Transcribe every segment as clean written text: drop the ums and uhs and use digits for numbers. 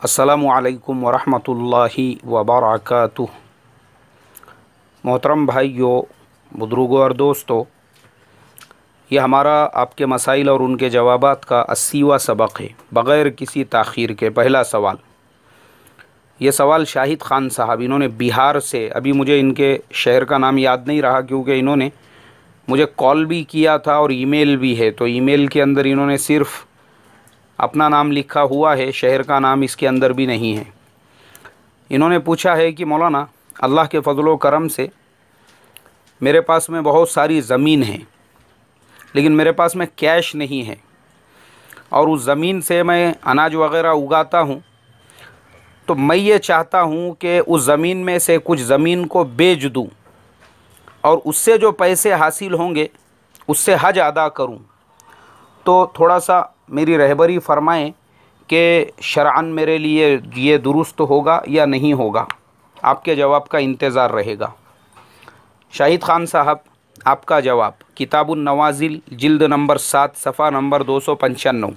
अस्सलामु अलैकुम वरहमतुल्लाहि वबरकातुह। मोहतरम भाइयों, बुजुर्गों और दोस्तों, ये हमारा आपके मसाइल और उनके जवाबात का 80वां सबक है बग़ैर किसी ताख़ीर के। पहला सवाल, ये सवाल शाहिद ख़ान साहब, इन्होंने बिहार से, अभी मुझे इनके शहर का नाम याद नहीं रहा क्योंकि इन्होंने मुझे कॉल भी किया था और ईमेल भी है, तो ईमेल के अंदर इन्होंने सिर्फ़ अपना नाम लिखा हुआ है, शहर का नाम इसके अंदर भी नहीं है। इन्होंने पूछा है कि मौलाना, अल्लाह के फ़ज़ल करम से मेरे पास में बहुत सारी ज़मीन है, लेकिन मेरे पास में कैश नहीं है और उस ज़मीन से मैं अनाज वग़ैरह उगाता हूँ, तो मैं ये चाहता हूँ कि उस ज़मीन में से कुछ ज़मीन को बेच दूँ और उससे जो पैसे हासिल होंगे उससे हज अदा करूँ। तो थोड़ा सा मेरी रहबरी फ़रमाएँ कि शरअन मेरे लिए ये दुरुस्त होगा या नहीं होगा। आपके जवाब का इंतज़ार रहेगा। शाहिद ख़ान साहब, आपका जवाब किताबुन नवाज़िल जिल्द नंबर 7 सफ़ा नंबर 295।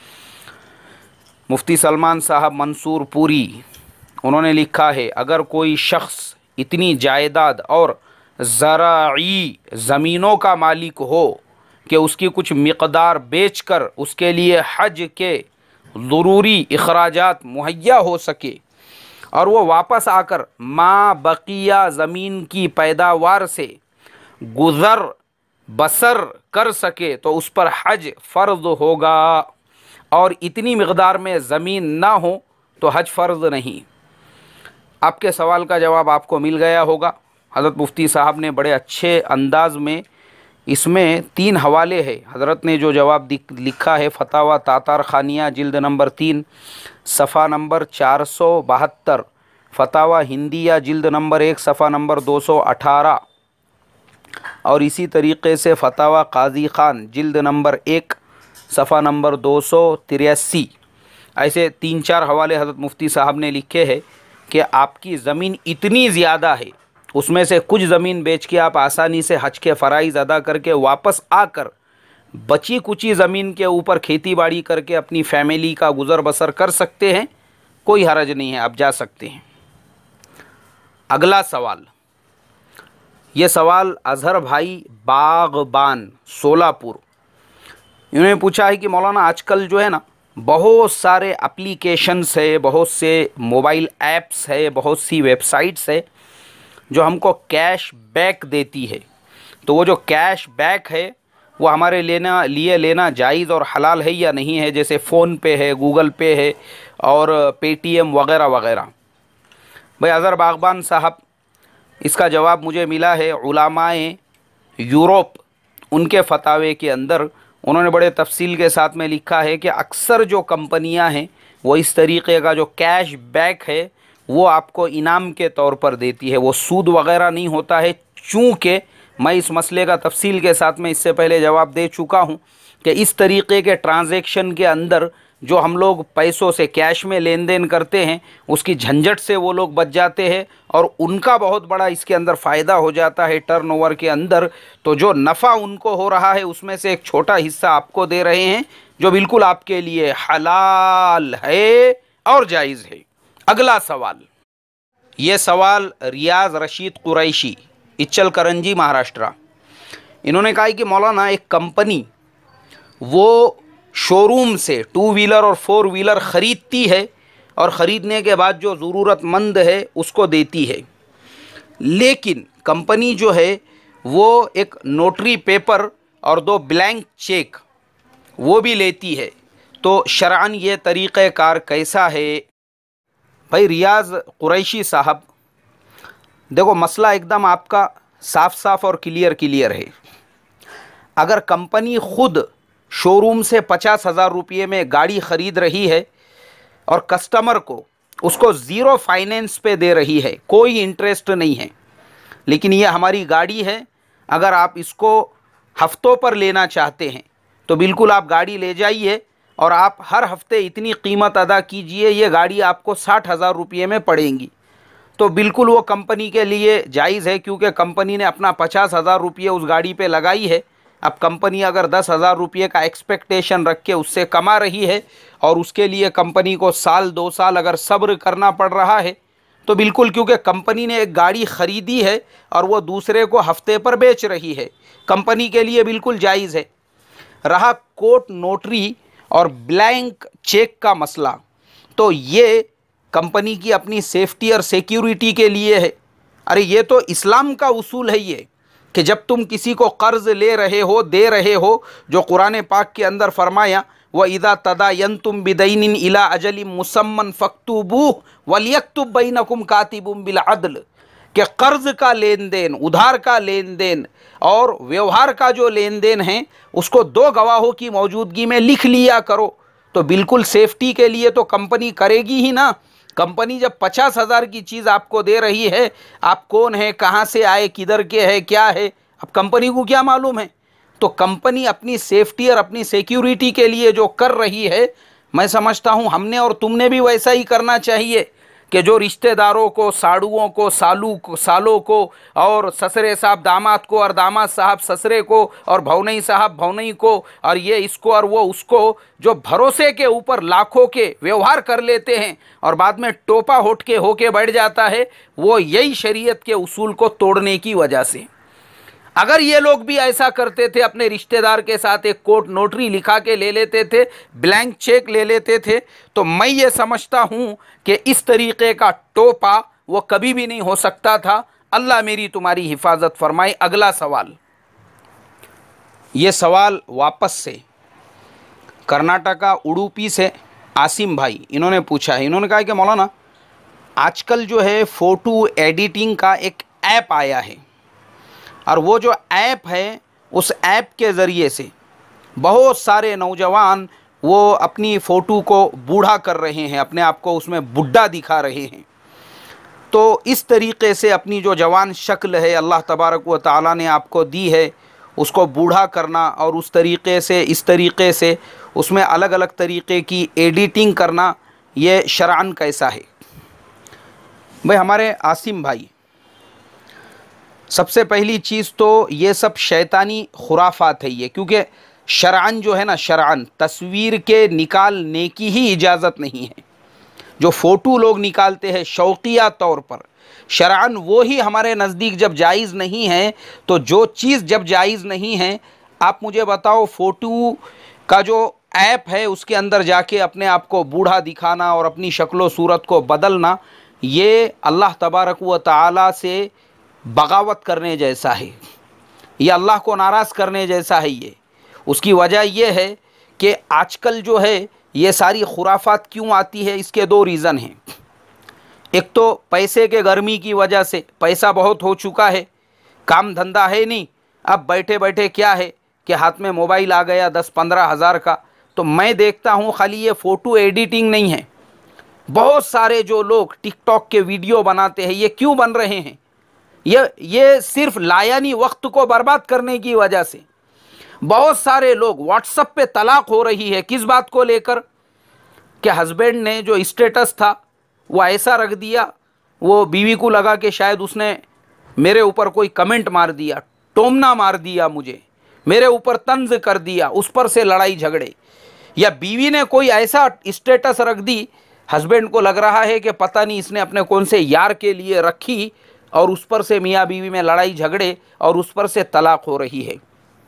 मुफ्ती सलमान साहब मंसूर पूरी, उन्होंने लिखा है, अगर कोई शख्स इतनी जायदाद और ज़राई ज़मीनों का मालिक हो कि उसकी कुछ मिक़दार बेचकर उसके लिए हज के ज़रूरी इखराजात मुहैया हो सके और वो वापस आकर माँ बकिया ज़मीन की पैदावार से गुज़र बसर कर सके तो उस पर हज फ़र्ज़ होगा, और इतनी मिक़दार में ज़मीन ना हो तो हज फ़र्ज़ नहीं। आपके सवाल का जवाब आपको मिल गया होगा। हज़रत मुफ्ती साहब ने बड़े अच्छे अंदाज़ में इसमें 3 हवाले हैं। हज़रत ने जो जवाब लिखा है, फतावा तातार खानिया जिल्द नंबर 3 सफ़ा नंबर 472, फतावा हिंदिया जिल्द नंबर 1 सफ़ा नंबर 218, और इसी तरीक़े से फतावा काजी ख़ान जिल्द नंबर 1 सफ़ा नंबर 283। ऐसे 3-4 हवाले हज़रत मुफ्ती साहब ने लिखे हैं कि आपकी ज़मीन इतनी ज़्यादा है, उसमें से कुछ ज़मीन बेच के आप आसानी से हज के फ़राइज़ अदा करके वापस आकर बची कुची ज़मीन के ऊपर खेती बाड़ी करके अपनी फैमिली का गुज़र बसर कर सकते हैं। कोई हरज नहीं है, आप जा सकते हैं। अगला सवाल, ये सवाल अज़हर भाई बाग़बान सोलापुर, इन्होंने पूछा है कि मौलाना, आजकल जो है ना, बहुत सारे एप्लीकेशंस है, बहुत से मोबाइल ऐप्स है, बहुत सी वेबसाइट्स है जो हमको कैश बैक देती है, तो वो जो कैश बैक है वो हमारे लिए लेना जायज़ और हलाल है या नहीं है? जैसे फ़ोन पे है, गूगल पे है और पेटीएम वग़ैरह वग़ैरह। भाई अज़हर बाग़बान साहब, इसका जवाब मुझे मिला है उलमाए यूरोप, उनके फ़तावे के अंदर उन्होंने बड़े तफसील के साथ में लिखा है कि अक्सर जो कंपनियां हैं वो इस तरीक़े का जो कैश बैक है वो आपको इनाम के तौर पर देती है, वो सूद वग़ैरह नहीं होता है। चूँकि मैं इस मसले का तफसील के साथ में इससे पहले जवाब दे चुका हूँ कि इस तरीक़े के ट्रांज़ैक्शन के अंदर जो हम लोग पैसों से कैश में लेन देन करते हैं उसकी झंझट से वो लोग बच जाते हैं और उनका बहुत बड़ा इसके अंदर फ़ायदा हो जाता है टर्नओवर के अंदर। तो जो नफ़ा उनको हो रहा है उसमें से एक छोटा हिस्सा आपको दे रहे हैं, जो बिल्कुल आपके लिए हलाल है और जायज़ है। अगला सवाल, ये सवाल रियाज़ रशीद कुरैशी, इच्चल करंजी, महाराष्ट्र, इन्होंने कहा कि मौलाना, एक कंपनी वो शोरूम से 2 व्हीलर और 4 व्हीलर ख़रीदती है और ख़रीदने के बाद जो ज़रूरतमंद है उसको देती है, लेकिन कंपनी जो है वो एक नोटरी पेपर और 2 ब्लैंक चेक वो भी लेती है, तो शरअन ये तरीक़ेकार कैसा है? भाई रियाज़ कुरैशी साहब, देखो मसला एकदम आपका साफ़ साफ़ और क्लियर है। अगर कंपनी ख़ुद शोरूम से 50,000 रुपये में गाड़ी ख़रीद रही है और कस्टमर को उसको ज़ीरो फाइनेंस पे दे रही है, कोई इंटरेस्ट नहीं है, लेकिन ये हमारी गाड़ी है, अगर आप इसको हफ्तों पर लेना चाहते हैं तो बिल्कुल आप गाड़ी ले जाइए और आप हर हफ्ते इतनी कीमत अदा कीजिए, ये गाड़ी आपको 60,000 रुपये में पड़ेंगी, तो बिल्कुल वो कंपनी के लिए जायज़ है, क्योंकि कंपनी ने अपना 50,000 रुपये उस गाड़ी पे लगाई है। अब कंपनी अगर 10,000 रुपये का एक्सपेक्टेशन रख के उससे कमा रही है और उसके लिए कंपनी को साल 2 साल अगर सब्र करना पड़ रहा है तो बिल्कुल, क्योंकि कंपनी ने एक गाड़ी ख़रीदी है और वो दूसरे को हफ्ते पर बेच रही है, कंपनी के लिए बिल्कुल जायज़ है। रहा कोर्ट नोटरी और ब्लैंक चेक का मसला, तो ये कंपनी की अपनी सेफ्टी और सिक्योरिटी के लिए है। अरे ये तो इस्लाम का उसूल है ये, कि जब तुम किसी को कर्ज़ ले रहे हो, दे रहे हो, जो कुरान पाक के अंदर फरमाया व इदा तदायंतुम बिदैनिन इला अजलिम मुसम्मन फक्तुबूह वलियक्तुब बैनकुम कातिबुम बिल अदल, कि कर्ज़ का लेन देन, उधार का लेन देन और व्यवहार का जो लेन देन है उसको 2 गवाहों की मौजूदगी में लिख लिया करो। तो बिल्कुल सेफ्टी के लिए तो कंपनी करेगी ही ना। कंपनी जब 50,000 की चीज़ आपको दे रही है, आप कौन है, कहाँ से आए, किधर के है, क्या है, अब कंपनी को क्या मालूम है। तो कंपनी अपनी सेफ्टी और अपनी सिक्योरिटी के लिए जो कर रही है, मैं समझता हूँ हमने और तुमने भी वैसा ही करना चाहिए कि जो रिश्तेदारों को, साड़ुओं को, सालों को और ससरे साहब दामाद को और दामाद साहब ससरे को और भौनई साहब भौनई को और ये इसको और वो उसको, जो भरोसे के ऊपर लाखों के व्यवहार कर लेते हैं और बाद में टोपा होट के होके बैठ जाता है, वो यही शरीयत के उसूल को तोड़ने की वजह से। अगर ये लोग भी ऐसा करते थे, अपने रिश्तेदार के साथ एक कोर्ट नोटरी लिखा के ले लेते थे, ब्लैंक चेक ले लेते थे, तो मैं ये समझता हूँ कि इस तरीक़े का टोपा वो कभी भी नहीं हो सकता था। अल्लाह मेरी तुम्हारी हिफाजत फरमाए। अगला सवाल, ये सवाल वापस से कर्नाटका उडुपी से आसिम भाई इन्होंने पूछा है। इन्होंने कहा कि मौलाना आजकल जो है फ़ोटो एडिटिंग का एक ऐप आया है और वो जो ऐप है उस ऐप के ज़रिए से बहुत सारे नौजवान वो अपनी फ़ोटो को बूढ़ा कर रहे हैं, अपने आप को उसमें बुढ़ा दिखा रहे हैं। तो इस तरीक़े से अपनी जो जवान शक्ल है अल्लाह तबारक व तआला ने आपको दी है, उसको बूढ़ा करना और उस तरीक़े से, इस तरीक़े से उसमें अलग अलग तरीक़े की एडिटिंग करना, ये शरअन कैसा है? भाई हमारे आसिम भाई, सबसे पहली चीज़ तो ये सब शैतानी खुराफात है ये, क्योंकि शरअन जो है ना, शरअन तस्वीर के निकालने की ही इजाज़त नहीं है। जो फ़ोटो लोग निकालते हैं शौकिया तौर पर, शरअन वो ही हमारे नज़दीक जब जायज़ नहीं है, तो जो चीज़ जब जायज़ नहीं है, आप मुझे बताओ, फ़ोटो का जो ऐप है उसके अंदर जाके अपने आप को बूढ़ा दिखाना और अपनी शक्ल सूरत को बदलना, ये अल्लाह तबारक व तआला से बगावत करने जैसा है, ये अल्लाह को नाराज़ करने जैसा है ये। उसकी वजह यह है कि आजकल जो है ये सारी खुराफात क्यों आती है, इसके 2 रीज़न हैं। एक तो पैसे के गर्मी की वजह से, पैसा बहुत हो चुका है, काम धंधा है नहीं, अब बैठे बैठे क्या है कि हाथ में मोबाइल आ गया 10-15 हज़ार का। तो मैं देखता हूँ खाली ये फ़ोटो एडिटिंग नहीं है, बहुत सारे जो लोग टिकटॉक के वीडियो बनाते हैं, ये क्यों बन रहे हैं? ये सिर्फ लायानी वक्त को बर्बाद करने की वजह से। बहुत सारे लोग व्हाट्सएप पे तलाक हो रही है, किस बात को लेकर कि हस्बैंड ने जो स्टेटस था वो ऐसा रख दिया, वो बीवी को लगा कि शायद उसने मेरे ऊपर कोई कमेंट मार दिया, टोमना मार दिया, मुझे मेरे ऊपर तंज कर दिया, उस पर से लड़ाई झगड़े। या बीवी ने कोई ऐसा स्टेटस रख दी, हस्बैंड को लग रहा है कि पता नहीं इसने अपने कौन से यार के लिए रखी, और उस पर से मियाँ बीवी में लड़ाई झगड़े और उस पर से तलाक हो रही है।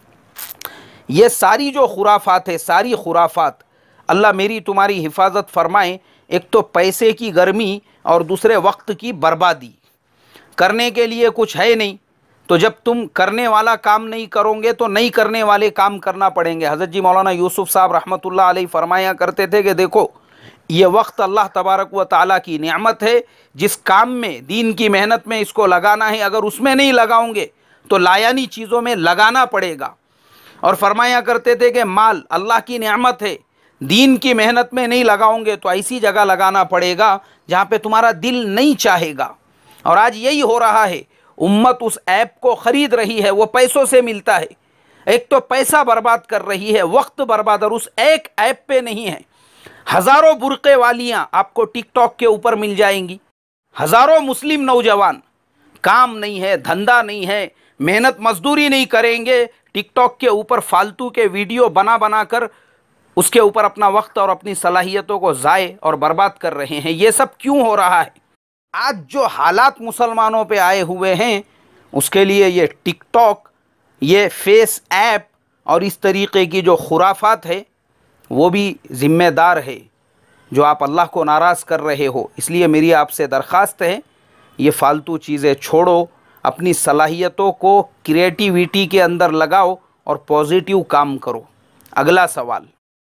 ये सारी जो खुराफात है, सारी खुराफात, अल्लाह मेरी तुम्हारी हिफाजत फरमाए। एक तो पैसे की गर्मी और दूसरे वक्त की बर्बादी, करने के लिए कुछ है नहीं, तो जब तुम करने वाला काम नहीं करोगे तो नहीं करने वाले काम करना पड़ेंगे। हज़रत जी मौलाना यूसुफ साहब रहमतुल्लाह अलैह फरमाया करते थे कि देखो, ये वक्त अल्लाह तबारक व तआला की नेमत है, जिस काम में, दीन की मेहनत में इसको लगाना है, अगर उसमें नहीं लगाओगे तो लायानी चीज़ों में लगाना पड़ेगा। और फरमाया करते थे कि माल अल्लाह की नेमत है, दीन की मेहनत में नहीं लगाओगे तो ऐसी जगह लगाना पड़ेगा जहाँ पे तुम्हारा दिल नहीं चाहेगा। और आज यही हो रहा है, उम्मत उस ऐप को ख़रीद रही है, वो पैसों से मिलता है। एक तो पैसा बर्बाद कर रही है, वक्त बर्बाद, और उस एक ऐप पे नहीं है। हज़ारों बुरक़े वालियाँ आपको टिकटॉक के ऊपर मिल जाएंगी, हज़ारों मुस्लिम नौजवान, काम नहीं है, धंधा नहीं है, मेहनत मजदूरी नहीं करेंगे, टिकटॉक के ऊपर फालतू के वीडियो बना बना कर उसके ऊपर अपना वक्त और अपनी सलाहियतों को ज़ाय और बर्बाद कर रहे हैं। ये सब क्यों हो रहा है? आज जो हालात मुसलमानों पे आए हुए हैं उसके लिए ये टिकटॉक, ये फेस ऐप और इस तरीक़े की जो खुराफात है वो भी ज़िम्मेदार है, जो आप अल्लाह को नाराज़ कर रहे हो। इसलिए मेरी आपसे दरख्वास्त है, ये फ़ालतू चीज़ें छोड़ो, अपनी सलाहियतों को क्रिएटिविटी के अंदर लगाओ और पॉजिटिव काम करो। अगला सवाल,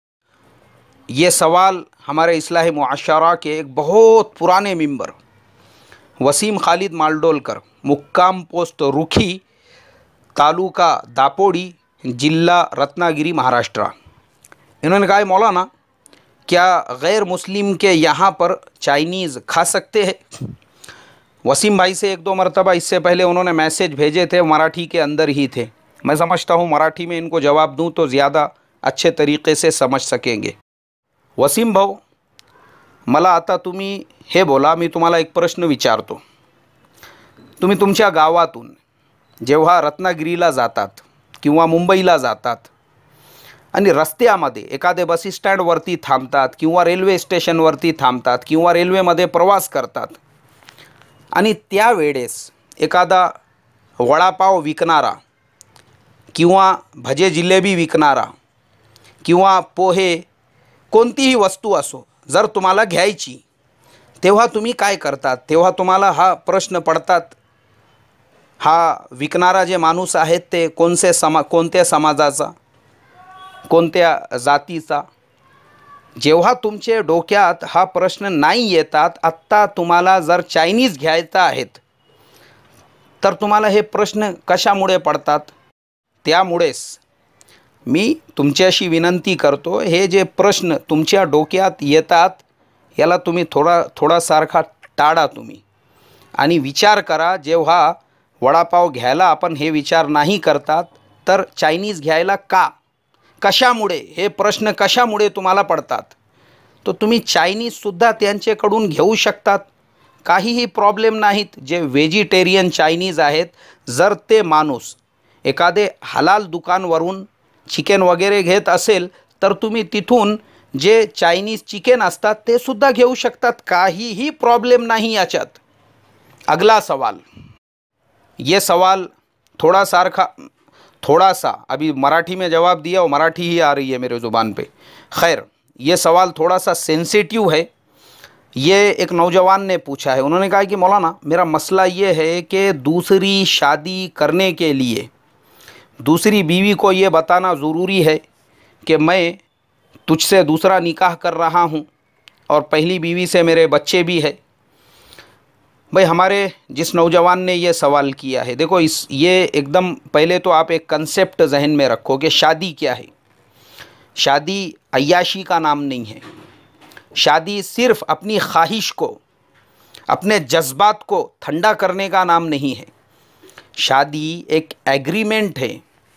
ये सवाल हमारे इस्लाही मुआशरा के एक बहुत पुराने मेंबर वसीम खालिद मालडोलकर, मुक्काम पोस्ट रुखी, तालुका दापोड़ी, जिला रत्नागिरी, महाराष्ट्र। इन्होंने कहा, मौलाना क्या गैर मुस्लिम के यहाँ पर चाइनीज़ खा सकते हैं? वसीम भाई से एक दो मरतबा इससे पहले उन्होंने मैसेज भेजे थे, मराठी के अंदर ही थे। मैं समझता हूँ मराठी में इनको जवाब दूँ तो ज़्यादा अच्छे तरीक़े से समझ सकेंगे। वसीम भाऊ, मला आता तुम्ही हे बोला, मी तुम्हाला एक प्रश्न विचारतो। तुम्ही तुमच्या गावातून जेव्हा रत्नागिरीला जातात किंवा मुंबईला जातात आणि रस्त्यामध्ये एखादे बस स्टँडवरती थांबतात किंवा रेल्वे स्टेशनवरती थांबतात किंवा रेल्वेमध्ये प्रवास करतात आणि त्यावेळेस एखादा वडापाव विकणारा किंवा भजे जिलेबी विकणारा किंवा पोहे, कोणतीही वस्तू असो, जर तुम्हाला घ्यायची तेव्हा तुम्ही काय करतात? तेव्हा तुम्हाला हा प्रश्न पडतात, हा विकणारा जे माणूस आहेत ते कोणत्या समाजाचा, कोणत्या जातीचा? जेव्हा तुमचे डोक्यात हा प्रश्न नाही येतात, आत्ता तुम्हाला जर चायनीज घ्यायचा आहेत तर तुम्हाला हे प्रश्न कशामुळे पडतात? त्यामुळेच मी तुमच्याशी विनंती करतो, हे जे प्रश्न तुमच्या डोक्यात येतात याला तुम्ही थोडासारखा टाळा तुम्ही आणि विचार करा। जेव्हा वडापाव घ्यायला आपण हे विचार नाही करतात तर चायनीज घ्यायला का, कशामुळे, हे प्रश्न कशामुळे तुम्हाला पडतात? तो तुम्ही चायनीजसुद्धा त्यांच्याकडून घेऊ शकतात, काहीही प्रॉब्लेम नाहीत। जे व्हेजिटेरियन चायनीज आहेत, जर ते माणूस एखादे हलाल दुकानवरून चिकन वगैरे घेत असेल तर तुम्ही तिथून जे चायनीज चिकन असतात ते सुद्धा घेऊ शकतात, काहीही प्रॉब्लेम नहीं याच्यात। अगला सवाल, ये सवाल थोड़ा सा अभी मराठी में जवाब दिया और मराठी ही आ रही है मेरे ज़ुबान पे। खैर, ये सवाल थोड़ा सा सेंसिटिव है। ये एक नौजवान ने पूछा है, उन्होंने कहा कि मौलाना मेरा मसला ये है कि दूसरी शादी करने के लिए दूसरी बीवी को ये बताना ज़रूरी है कि मैं तुझसे दूसरा निकाह कर रहा हूँ और पहली बीवी से मेरे बच्चे भी हैं। भाई, हमारे जिस नौजवान ने ये सवाल किया है, देखो ये एकदम पहले तो आप एक कंसेप्ट जहन में रखो कि शादी क्या है। शादी अय्याशी का नाम नहीं है। शादी सिर्फ़ अपनी ख्वाहिश को, अपने जज्बात को ठंडा करने का नाम नहीं है। शादी एक एग्रीमेंट है।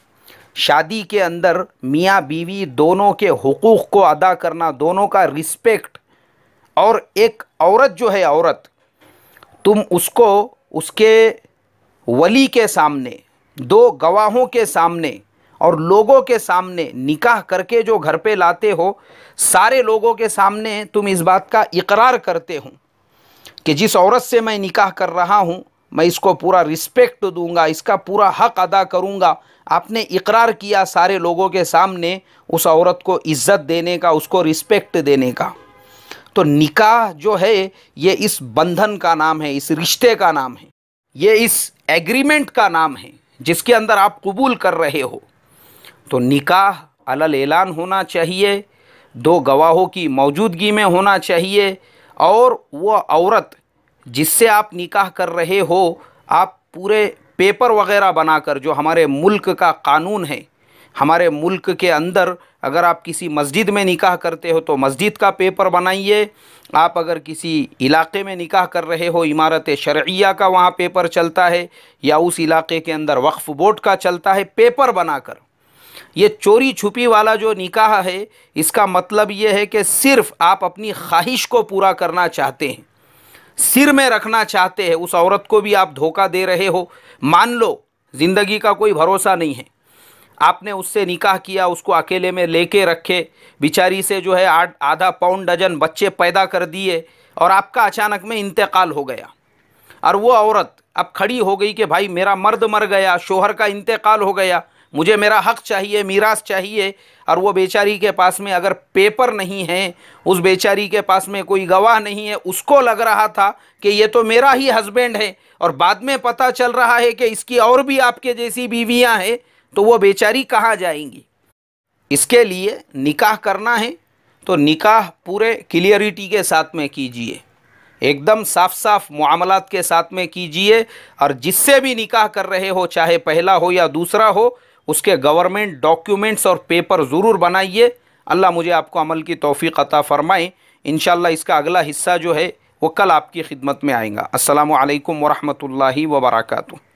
शादी के अंदर मियाँ बीवी दोनों के हुकूक़ को अदा करना, दोनों का रिस्पेक्ट। और एक औरत जो है, औरत, तुम उसको उसके वली के सामने, दो गवाहों के सामने और लोगों के सामने निकाह करके जो घर पे लाते हो, सारे लोगों के सामने तुम इस बात का इकरार करते हो कि जिस औरत से मैं निकाह कर रहा हूँ मैं इसको पूरा रिस्पेक्ट दूंगा, इसका पूरा हक़ अदा करूँगा। आपने इकरार किया सारे लोगों के सामने उस औरत को इज़्ज़त देने का, उसको रिस्पेक्ट देने का। तो निकाह जो है ये इस बंधन का नाम है, इस रिश्ते का नाम है, ये इस एग्रीमेंट का नाम है जिसके अंदर आप कबूल कर रहे हो। तो निकाह अलल ऐलान होना चाहिए, दो गवाहों की मौजूदगी में होना चाहिए, और वो औरत जिससे आप निकाह कर रहे हो, आप पूरे पेपर वगैरह बनाकर, जो हमारे मुल्क का कानून है, हमारे मुल्क के अंदर अगर आप किसी मस्जिद में निकाह करते हो तो मस्जिद का पेपर बनाइए। आप अगर किसी इलाके में निकाह कर रहे हो, इमारत शरइया का वहाँ पेपर चलता है, या उस इलाके के अंदर वक्फ बोर्ड का चलता है, पेपर बनाकर। ये चोरी छुपी वाला जो निकाह है, इसका मतलब ये है कि सिर्फ़ आप अपनी ख्वाहिश को पूरा करना चाहते हैं, सिर में रखना चाहते हैं। उस औरत को भी आप धोखा दे रहे हो। मान लो ज़िंदगी का कोई भरोसा नहीं है, आपने उससे निकाह किया, उसको अकेले में लेके रखे, बेचारी से जो है आधा पौन डजन बच्चे पैदा कर दिए और आपका अचानक में इंतकाल हो गया। और वो औरत अब खड़ी हो गई कि भाई मेरा मर्द मर गया, शोहर का इंतकाल हो गया, मुझे मेरा हक चाहिए, मीरास चाहिए। और वो बेचारी के पास में अगर पेपर नहीं है, उस बेचारी के पास में कोई गवाह नहीं है, उसको लग रहा था कि ये तो मेरा ही हस्बैंड है, और बाद में पता चल रहा है कि इसकी और भी आपके जैसी बीवियां हैं, तो वो बेचारी कहाँ जाएंगी। इसके लिए निकाह करना है तो निकाह पूरे क्लियरिटी के साथ में कीजिए, एकदम साफ साफ मुआमलात के साथ में कीजिए। और जिससे भी निकाह कर रहे हो, चाहे पहला हो या दूसरा हो, उसके गवर्नमेंट डॉक्यूमेंट्स और पेपर ज़रूर बनाइए। अल्लाह मुझे आपको अमल की तौफीक अता फ़रमाए। इंशाअल्लाह इसका अगला हिस्सा जो है वो कल आपकी खिदमत में आएगा। अस्सलामु अलैकुम वरहमतुल्लाहि वबरकातुहू।